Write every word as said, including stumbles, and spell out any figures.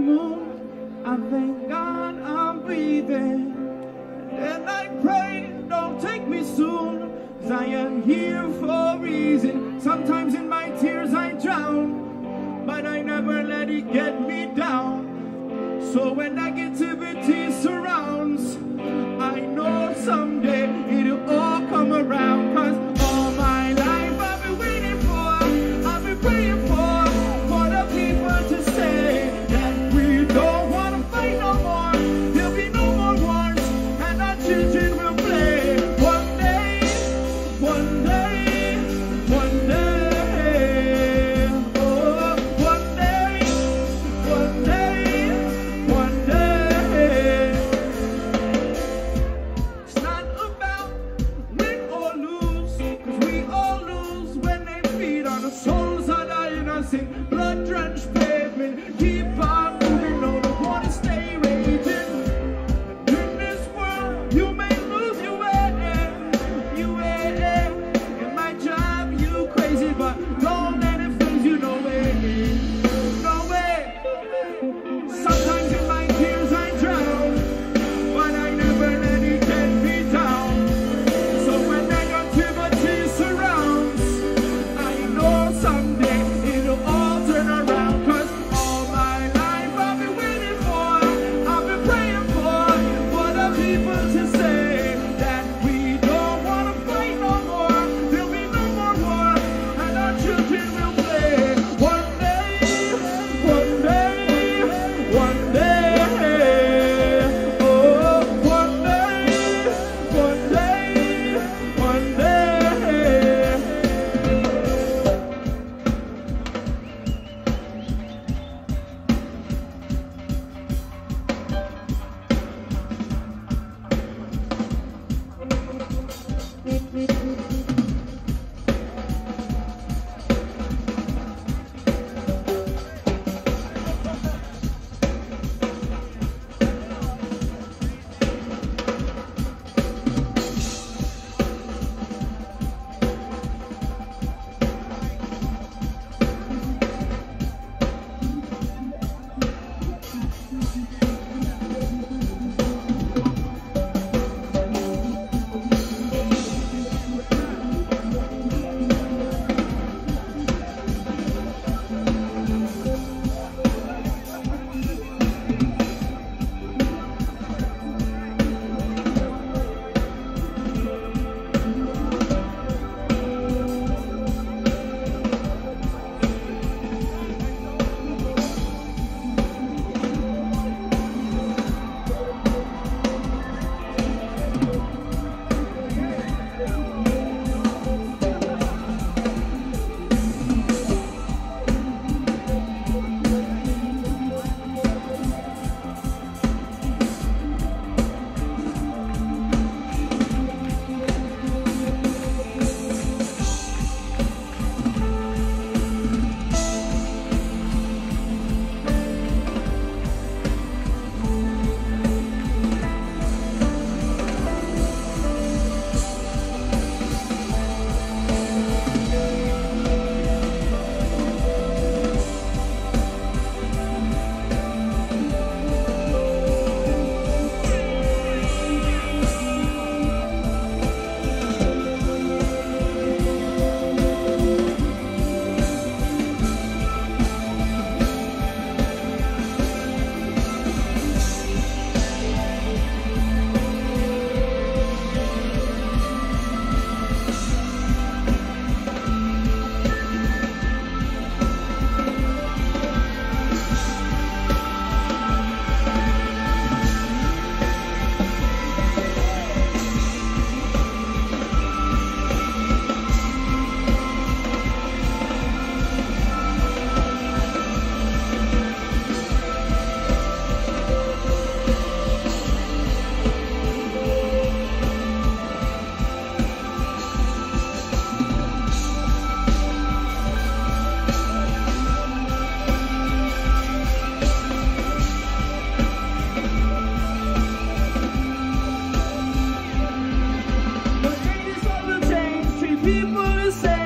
moon, I thank God I'm breathing. And I pray, don't take me soon, 'cause I am here for a reason. Sometimes in my tears I drown, but I never let it get me down. So when negativity surrounds, I know someday it'll all come around. 'Cause all my life I've been waiting for, I've been praying for, for the people to say that we don't want to fight no more. There'll be no more wars, and our children will play. One day, one day, one day, oh, one day, one day, one day. It's not about win or lose, 'cause we all lose when they feed on the souls of the innocent. Blood-drenched pavement, keep on moving, no, the water stay raging. In this world, you may lose your way, you way. In my job, you crazy, but don't let it phase you, no way, no way. Sometimes in my tears I drown, but I never let it get me down. So when negativity surrounds, I know someday it'll all turn around. 'Cause all my life I've been waiting for, I've been praying for, for the people to say that we don't want to fight no more. There'll be no more war, and our children will play. One day, one day, one day, oh, one day, one day, one day. people to say